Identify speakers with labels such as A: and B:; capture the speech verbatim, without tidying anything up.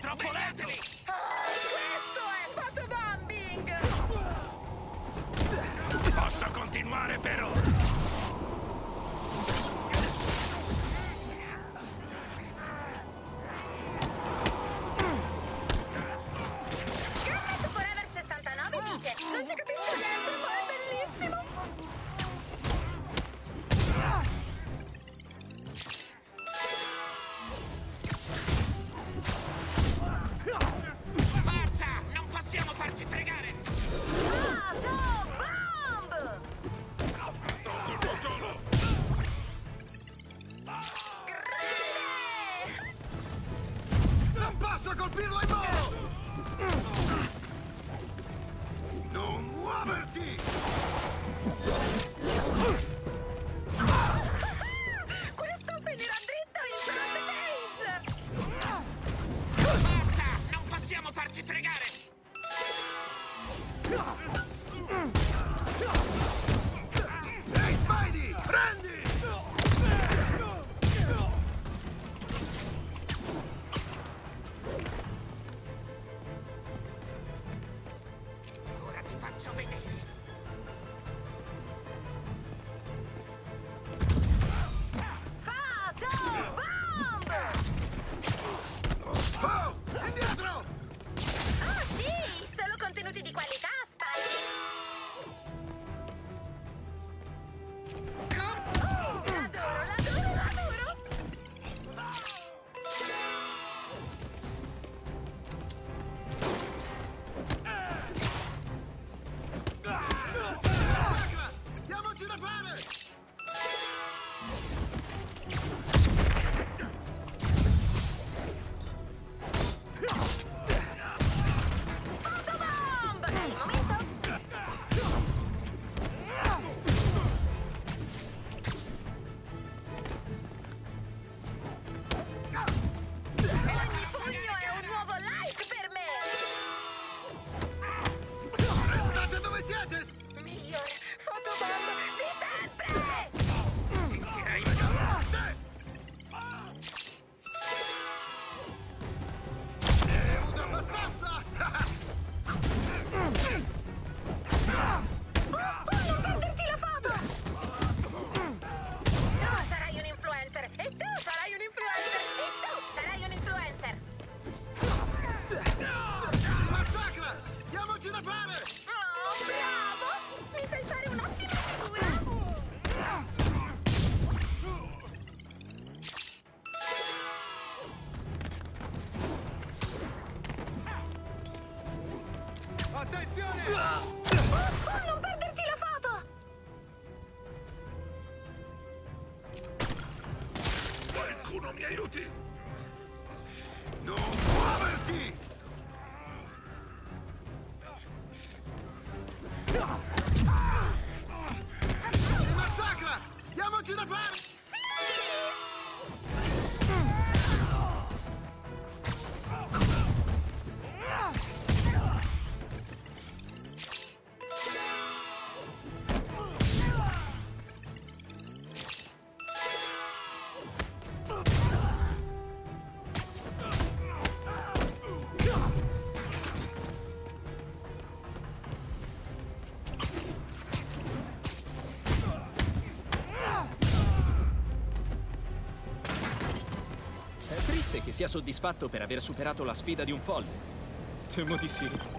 A: troppo lento!
B: Questo è photobombing!
A: Posso continuare per ora!
B: Garnet Forever sessantanove dice: non ci capisco niente, ma è bellissimo!
A: Forza! Non possiamo farci fregare!
B: Photobomb!
A: Non colpo solo!
B: Grande!
C: Non posso colpirlo in volo! Non muoverti!
B: Questo finirà dritto in front page!
A: Forza! Non possiamo farci fregare!
C: Ehi, Spidey! Prendi!
A: Ora ti faccio vedere!
B: Photobomb!
C: Oh! Indietro!
B: Oh sì! Solo contenuti di qualità, Spidey! Oh, l'adoro, l'adoro, l'adoro!
C: Sacra! Diamoci da fare!
B: Photobomb! È il momento! Ogni pugno è un nuovo like per me!
C: Restate dove siete!
B: Miglior photobomb di sempre!
A: Sentirai
C: Ne hai avuto abbastanza!
B: Puoi non perderti la foto! Tu sarai un influencer! E tu sarai un influencer! E tu sarai un influencer!
C: Si massacra! Diamoci da fare!
B: Oh, bravo! Mi fai fare un'ottima figura!
C: Attenzione!
B: Puoi non perderti la foto!
A: Qualcuno mi aiuti!
C: Non muoverti! Si massacra! Diamoci da fare!
D: È triste che sia soddisfatto per aver superato la sfida di un folle. Temo di sì.